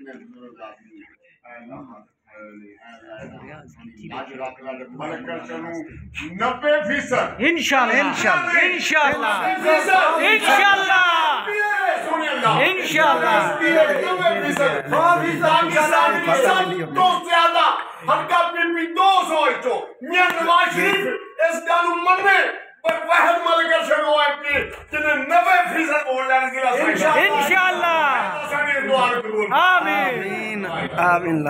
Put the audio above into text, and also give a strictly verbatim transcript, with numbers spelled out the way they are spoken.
नब्बे फीसद इंशाल्लाह इंशाल्लाह इंशाल्लाह इंशाल्लाह इंशाल्लाह तो ज्यादा हल्का पीपी दो सौ चो मियां नवाज शरीफ इस गालू मन्ने पर वह मलकर शनो है कि जिन्हें नब्बे फीसद वोट लेने की इंशाल्लाह इंशाल्लाह आमीन आमीन।